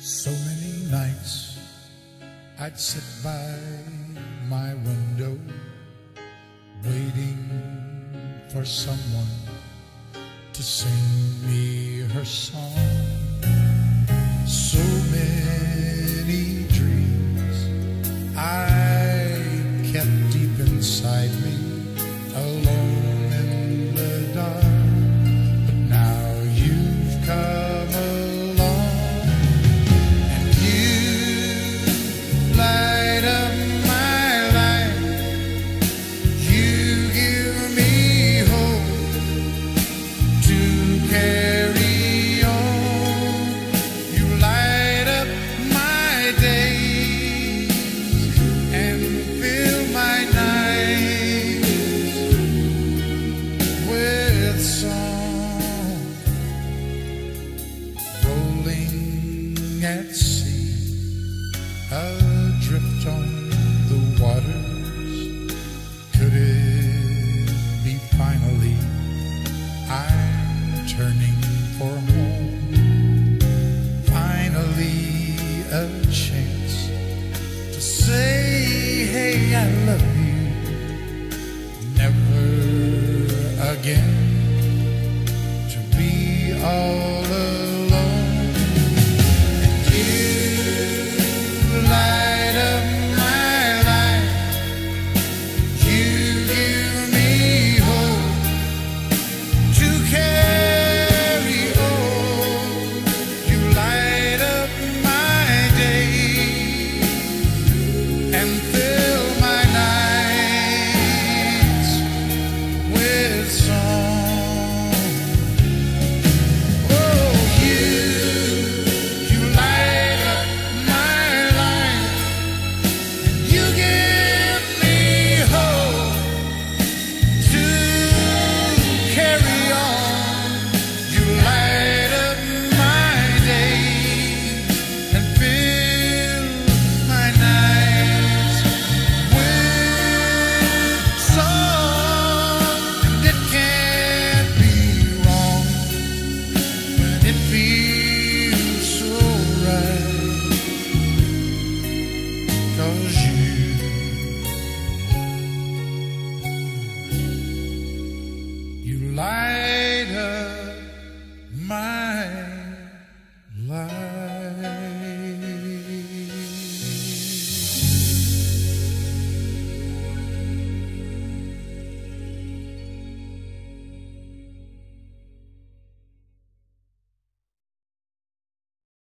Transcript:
So many nights I'd sit by my window, waiting for someone to sing me her song. So many dreams I kept deep inside me, alone in the dark. But now you've come along, and you light up my life. You give me hope to carry on. You light up my days and fill my nights with song. Rolling at sea, adrift on the waters. Could it be finally I'm turning for home? Finally a chance to say, hey, I love you. Never again to be all